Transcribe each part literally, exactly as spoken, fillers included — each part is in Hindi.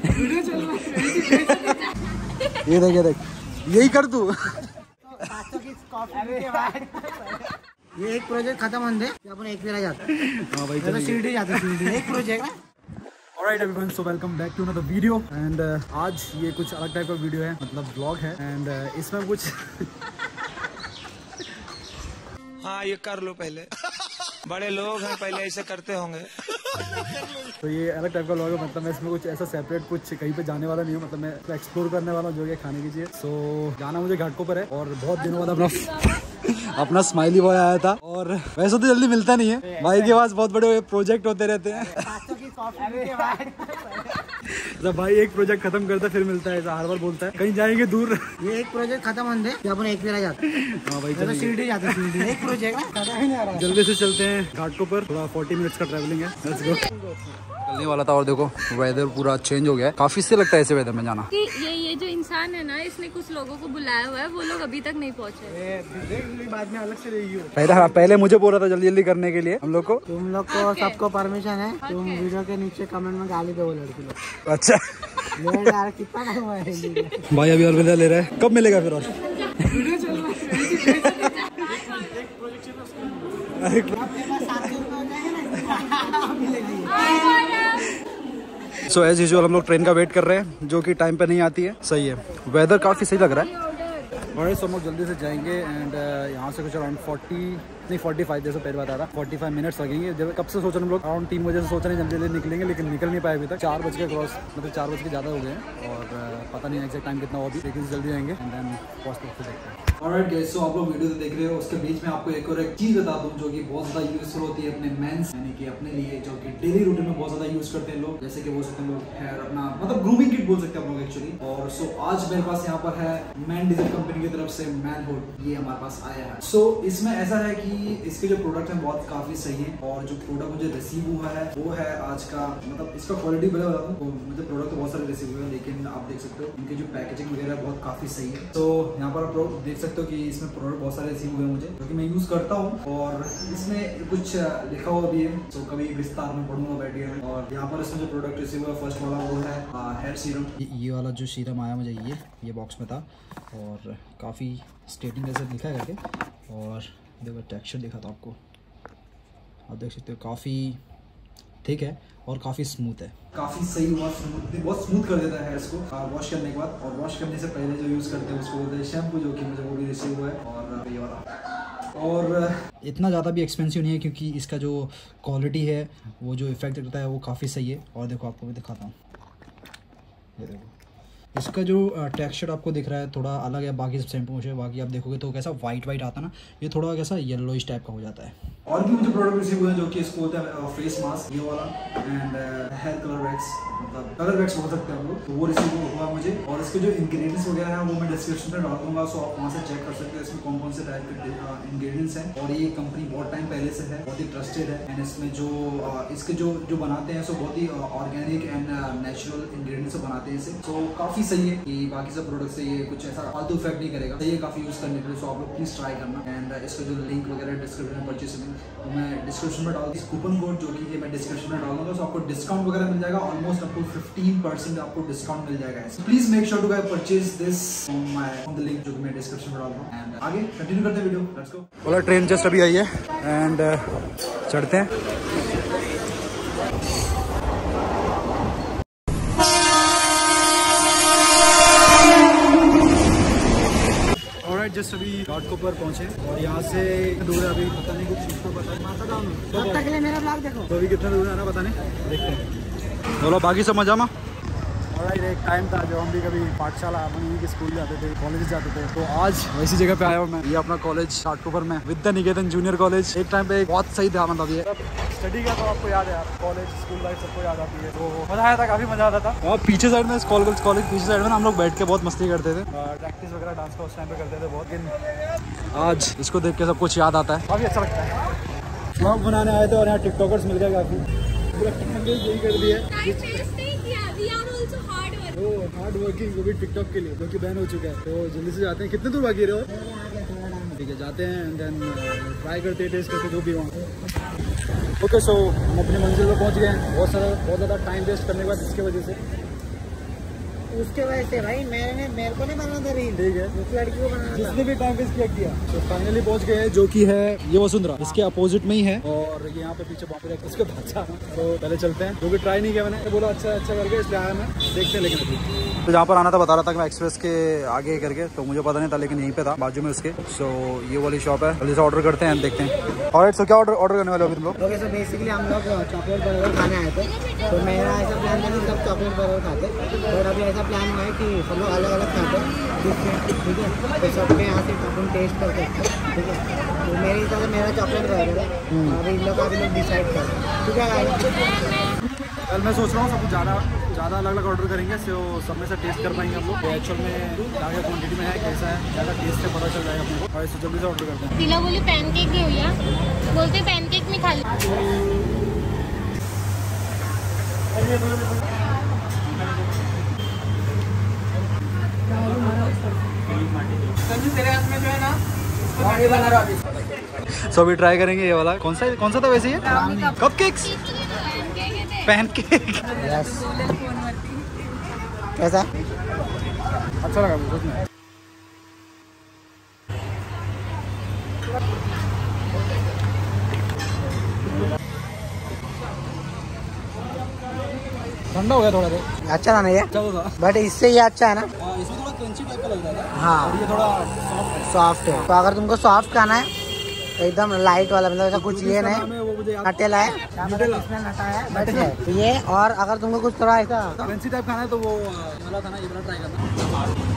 ये देख ये देख यही कर तू। ये एक प्रोजेक्ट खत्म होने दे अपन एक फेरा जाते हाँ भाई चलो सीढ़ी जाते सीढ़ी एक प्रोजेक्ट है। Alright everyone, so welcome back to another video and uh, आज ये कुछ अलग टाइप का वीडियो है, मतलब ब्लॉग है एंड uh, इसमें कुछ हाँ ये कर लो पहले बड़े लोग हैं पहले ऐसे करते होंगे। तो ये अलग टाइप का व्लॉग है, मतलब मैं इसमें कुछ ऐसा सेपरेट कुछ कहीं पे जाने वाला नहीं हूँ, मतलब मैं एक्सप्लोर करने वाला हूँ जो कि खाने की चीज़। सो so, जाना मुझे घाटकों पर है और बहुत दिनों बाद अपना अपना स्माइली बॉय आया था और वैसे तो जल्दी मिलता नहीं है, भाई के पास बहुत बड़े प्रोजेक्ट होते रहते हैं। जब भाई एक प्रोजेक्ट खत्म करता है फिर मिलता है, ऐसा हर बार बोलता है कहीं जाएंगे दूर। ये एक प्रोजेक्ट खत्म होने दे अपन एक फेरा जाते हाँ भाई चलो सीढ़ी जाते सीढ़ी एक प्रोजेक्ट जल्दी से चलते हैं घाटकों पर, थोड़ा फोर्टी मिनट्स का ट्रैवलिंग है, लेट्स गो। चलने वाला था और देखो वेदर पूरा चेंज हो गया है, काफी से लगता है ऐसे वेदर में जाना। कि ये ये जो इंसान है ना, इसने कुछ लोगों को बुलाया हुआ है, वो लोग अभी तक नहीं पहुंचे। बाद में अलग से रहेगी पहले हाँ, पहले मुझे बोल रहा था जल्दी जल्दी करने के लिए हम लोग को। तुम लोग को सबको परमिशन है, तुम वीडियो के नीचे कमेंट में गाली दो लड़की लोग। अच्छा कितना टाइम हुआ है भाई अभी और विदा ले रहा है, कब मिलेगा फिर? और सो एज यूजुअल हम लोग ट्रेन का वेट कर रहे हैं जो कि टाइम पे नहीं आती है। सही है, वेदर काफ़ी सही लग रहा है। और सो हम लोग जल्दी से जाएंगे एंड uh, यहाँ से कुछ अराउंड फोर्टी नहीं फोर्टी फाइव जैसे पहले बता रहा फोर्टी फाइव मिनट्स लगेंगे। जब कब से सोच रहे हम लोग अराउंड तीन बजे से सोच रहे हैं जल्दी जल्दी निकलेंगे, लेकिन निकल नहीं पाए अभी तक। चार बज के क्रॉस मतलब चार बज के ज़्यादा हो गए हैं और uh, पता नहीं एक्जैक्ट टाइम कितना हो अभी, लेकिन जल्दी आएंगे एंड देन पहुँचते देखते हैं। ऑलराइट गाइस, सो आप लोग वीडियो तो देख रहे हो, उसके बीच में आपको एक और एक चीज़ बता दूं जो कि बहुत ज़्यादा यूजफुल होती है अपने मेंस यानी कि अपने लिए, जो कि डेली रूटीन में बहुत ज़्यादा यूज करते हैं लोग, जैसे कि बोल सकते हैं लोग हेयर अपना मतलब ग्रूमिंग किट बोल सकते हैं आप लोग एक्चुअली। और सो आज मेरे पास यहाँ पर है मैन डीजल कंपनी की तरफ से मैनहुड, ये हमारे पास आया है। सो so, इसमें ऐसा है कि इसके जो प्रोडक्ट है बहुत काफी सही है और जो प्रोडक्ट मुझे रिसीव हुआ है वो है आज का, मतलब इसका क्वालिटी पहले बता दूं, मुझे प्रोडक्ट तो बहुत सारे रिसीव हुए हैं लेकिन आप देख सकते हो इनकी जो पैकेजिंग वगैरह बहुत काफी सही है। तो यहाँ पर आप लोग देख सकते हो कि इसमें प्रोडक्ट बहुत सारे रिसीव हुए मुझे, क्योंकि मैं यूज करता हूँ और इसमें कुछ लिखा हुआ भी है, तो कभी विस्तार में पढ़ूंगा बैठिए। और यहाँ पर इसमें जो प्रोडक्ट रिसीव हुआ फर्स्ट वाला वो है हेयर सीरम। ये वाला जो सीरम आया मुझे ये ये बॉक्स में था और काफ़ी स्टेटिंग जैसे लिखा है करके, और देखो टेक्सचर दिखा था आपको, आप देख सकते हो काफ़ी ठीक है और काफ़ी स्मूथ है, काफ़ी सही हुआ, स्मूथ बहुत स्मूथ कर देता है हेयर्स को वॉश करने के बाद। और वॉश करने से पहले जो यूज़ करते हैं उसको बोलते हैं शैम्पू, जो कि मुझे वो भी रिसीव हुआ है। और ये वाला और इतना ज़्यादा भी एक्सपेंसिव नहीं है क्योंकि इसका जो क्वालिटी है वो जो इफेक्ट देता है वो काफ़ी सही है। और देखो आपको भी दिखाता हूँ, ये देखो इसका जो टेक्सचर आपको दिख रहा है थोड़ा अलग है बाकी सब शैम्पू से। बाकी आप देखोगे तो कैसा वाइट वाइट आता है ना, ये थोड़ा कैसा येलोइश टाइप का हो जाता है। और भी मुझे प्रोडक्ट रिसीव हुए हैं जो कि इसको होता है फेस मास्क ये वाला एंड हेयर कलर वैक्स, मतलब कलर वैक्स बोल सकते हैं हम लोग, तो वो रिसीव हुआ मुझे। और इसके जो इंग्रेडिएंट्स वगैरह हैं वो मैं डिस्क्रिप्शन में डाल दूंगा, सो आप वहाँ से चेक कर सकते हैं इसमें कौन कौन से टाइप के इंग्रेडिएंट्स हैं। और ये कंपनी बहुत टाइम पहले से है, बहुत ही ट्रस्टेड है एंड इसमें जो इसके जो जो बनाते हैं सो बहुत ही ऑर्गेनिक एंड नेचुरल इंग्रेडिएंट्स से बनाते हैं इसे। सो काफ़ी सही है कि बाकी सब प्रोडक्ट से ये कुछ ऐसा फालतू इफेक्ट नहीं करेगा, सही है काफ़ी यूज़ करने के लिए। सो आप लोग प्लीज़ ट्राई करना एंड इसका जो लिंक वगैरह डिस्क्रिप्शन में परचेस लिंक तो मैं डिस्क्रिप्शन में डाल दी, कूपन कोड जो कि ये मैं डिस्क्रिप्शन में डाल दूंगा, तो आपको डिस्काउंट वगैरह मिल जाएगा, ऑलमोस्ट आपको फिफ्टीन परसेंट आपको डिस्काउंट मिल जाएगा। Please make sure to guys purchase this on my on the link जो कि मैं डिस्क्रिप्शन में डाल दूंगा। एंड आगे कंटिन्यू करते हैं वीडियो, लेट्स गो। बोला ट्रेन जस्ट अभी आई है एंड चढ़ते हैं। जस्ट अभी घाटकों पर पहुंचे और यहाँ से दूर है अभी, पता नहीं कुछ चीज़ को पता है तब तक के लिए मेरा ब्लॉग देखो तो अभी कितना दूर है ना पता नहीं, देखते हैं। बोलो बाकी सब मजा में। और एक टाइम था जब हम भी कभी पाठशाला अपनी के स्कूल जाते थे, कॉलेज जाते थे, तो आज वैसी जगह पे आया हूँ मैं। ये अपना कॉलेज घाटकों पर में विद्या निकेतन जूनियर कॉलेज, एक टाइम पे बहुत सही था, मतलब ये स्टडी का तो आपको याद है, कॉलेज स्कूल लाइफ सबको याद आती है, तो मजा आया था, काफी मजा आता था। और पीछे साइड में कॉलेज कॉलेज पीछे साइड में हम लोग बैठ के बहुत मस्ती करते थे, प्रैक्टिस वगैरह डांस का उस टाइम पे करते थे बहुत। लेकिन आज इसको देख के सब कुछ याद आता है, काफी अच्छा लगता है। व्लॉग बनाने आए थे और यहाँ टिकटॉकर्स मिल गए काफी, पूरा यही कर दिया हार्ड वर्किंग, वो भी टिकटॉक के लिए जो कि बैन हो चुका है। तो जल्दी से जाते हैं, कितने दूर बाकी रहे हो? ठीक है जाते हैं एंड देन ट्राई करते हैं, टेस्ट करते जो भी वहाँ। ओके सो हम अपनी मंजिल पर पहुँच गए हैं, बहुत सारा बहुत ज़्यादा टाइम वेस्ट करने के बाद इसके वजह से उसके वजह से भाई मैंने मेरे को नहीं बनाना था रील, ठीक है, उस लड़की को बनाना था। जिसने भी टाइम वेस्ट किया किया। तो फाइनली पहुंच गए जो कि है ये वसुंधरा, इसके अपोजिट में ही है और ये यहाँ पे पीछे बाप रे उसके बाद जाना। तो पहले चलते हैं, जो कि ट्राई नहीं किया मैंने, बोला अच्छा अच्छा करके इसलिए आया मैं, देखते हैं। लेकिन तो जहाँ पर आना था बता रहा था कि मैं एक्सप्रेस के आगे करके, तो मुझे पता नहीं था लेकिन यहीं पे था बाजू में उसके। सो ये वाली शॉप है, जल्दी से ऑर्डर करते हैं, देखते हैं। और सो क्या ऑर्डर ऑर्डर करने वाले हो तुम लोग? ओके सो बेसिकली हम लोग चॉकलेट बर्गर खाने आए थे, तो मेरा ऐसा प्लान था कि सब चॉकलेट बर्गर खाते, बट अभी ऐसा प्लान हुआ है कि सब लोग अलग अलग खाते हैं, ठीक है। तो सबके यहाँ से अपन टेस्ट करते हैं, ठीक है। तो मेरे हिसाब से मेरा चॉकलेट बर्गर है, अभी इन लोग अभी लोग डिसाइड करते हैं, ठीक है। कल मैं सोच रहा हूँ सब कुछ ज़्यादा ज़्यादा अलग अलग ऑर्डर करेंगे, सो सब में से टेस्ट कर पाएंगे हम लोग एक्चुअल में क्या क्या क्वांटिटी में है, कैसा है, ज़्यादा टेस्ट से पता चल जाएगा अपने को। और इसे जल्दी से ऑर्डर करते हैं। तिला बोली पैनकेक नहीं हुई, बोलते पैनकेक नहीं खा ली। तेरे हाथ में जो है ना बना रहा। सो अभी ट्राई करेंगे ये वाला, कौन सा कौन सा था वैसे ये? Cupcakes, pancake. यस, कैसा अच्छा लगा मुझे उसमें। ठंडा हो गया थोड़ा देर। अच्छा था ना ये? अच्छा तो था, बट इससे ये अच्छा है ना? इसमें थोड़ा क्रंची टाइप का लग रहा था। हाँ, और ये थोड़ा सॉफ्ट है। सॉफ्ट है, तो अगर तुमको सॉफ्ट खाना है तो एकदम लाइट वाला, मतलब ऐसा कुछ ये नहीं नटेला है, नटा है बट है तो ये। और अगर तुमको कुछ थोड़ा ऐसा क्रंची टाइप खाना है तो वो वाला था ना, ये वाला ट्राई करना।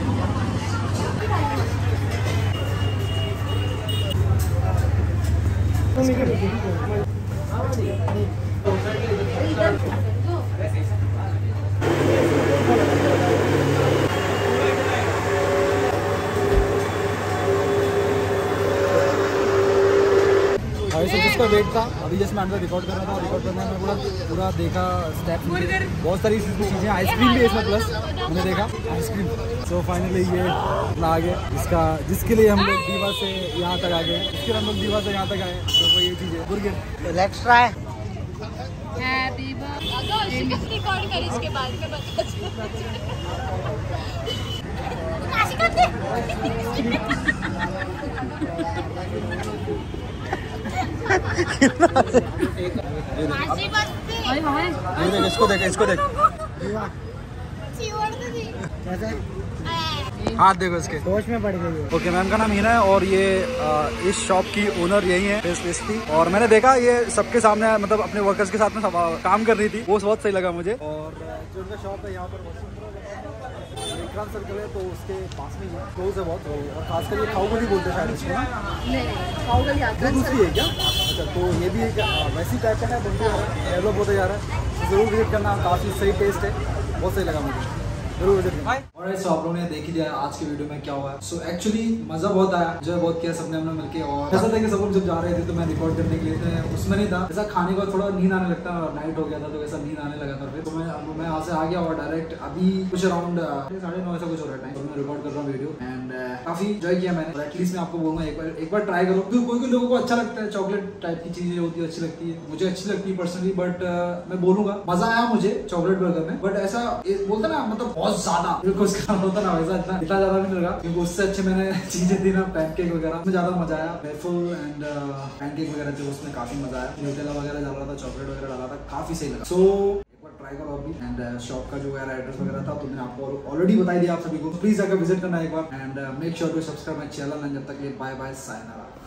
जिसका वेट था अभी जैसे मैं अंदर रिकॉर्ड कर रहा था, रिकॉर्ड करने में पूरा पूरा देखा स्टेप, बहुत सारी चीज़ें, आइसक्रीम भी इसमें प्लस मैंने देखा आइसक्रीम। सो फाइनली ये आ गए, जिसका जिसके लिए हम लोग दीवा से यहाँ तक आ गए, जिसके लिए हम लोग दीवा से यहाँ तक आए, तो वो ये चीज़ है burger. Let's try. Happy birthday record कर, इसके बाद में ये देख, इसको देख, इसको देख, हाथ देखो इसके, सोच में पड़ गई। ओके, मैम का नाम हीना है और ये आ, इस शॉप की ओनर यही है, फेस पेस्ट्री। और मैंने देखा ये सबके सामने, मतलब अपने वर्कर्स के साथ में काम कर रही थी, वो बहुत सही लगा मुझे। और जो उनका शॉप है यहाँ पर विक्रांत सर्कल है, तो उसके पास में ही क्लोज है बहुत, और खासकर ये खाऊगली बोलते हैं शायद इसको ना, वो दूसरी है क्या? अच्छा, तो ये भी एक वैसी टाइप का है, डेवलप होते जा रहा है, जरूर विजिट करना, काफ़ी सही टेस्ट है, बहुत सही लगा मुझे, जरूर विजिट करना। और सो आप लोगों ने देख ही लिया आज के वीडियो में क्या हुआ है। सो एक्चुअली मजा बहुत आया, जो बहुत किया सबने हम लोग मिलके, और ऐसा था कि सब लोग जब जा रहे थे तो मैं रिकॉर्ड करने के लिए थे, उसमें नहीं था, ऐसा खाने का थोड़ा नींद आने लगता, नाइट हो गया था तो ऐसा नींद आने लगा था, फिर तो मैं मैं यहाँ से आ गया और डायरेक्ट अभी कुछ अराउंड साढ़े नौ ऐसा कुछ हो रहा है टाइम, तो मैं रिकॉर्ड कर रहा हूँ वीडियो, एंड काफी एंजॉय किया मैंने। और एटलीस्ट मैं आपको बोलूँगा एक बार एक बार ट्राई करो, क्योंकि कोई कोई लोगों को अच्छा लगता है, चॉकलेट टाइप की चीजें होती है अच्छी लगती है, मुझे अच्छी लगती है पर्सनली, बट मैं बोलूंगा मजा आया मुझे चॉकलेट बर्गर में, बट ऐसा बोलते ना, मतलब बहुत ज्यादा होता ना वैसा इतना इतना ज्यादा भी नहीं लगा, क्योंकि उससे अच्छे मैंने चीजें थी ना, पैनकेक वगैरह में ज्यादा मजा आया, वेफल एंड पैनकेक वगैरह थे, उसमें काफी मजा आया, न्यूटेला वगैरह डाल रहा था, चॉकलेट वगैरह डाला था, काफी सही लगा। सो एक बार ट्राई करो अभी, एंड शॉप का जो एड्रेस वगैरह था तो मैंने आपको ऑलरेडी बता दिया आप सभी को, प्लीज आकर विजिट करना एक बार, and make sure to subscribe my channel, and जब तक ये बाय बाय सायनारा।